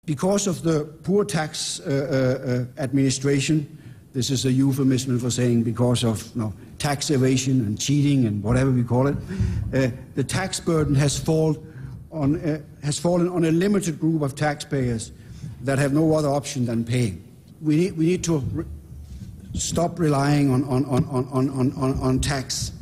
Because of the poor tax administration, this is a euphemism for saying because of tax evasion and cheating and whatever we call it, the tax burden has fallen on a limited group of taxpayers that have no other option than paying. We need to stop relying on tax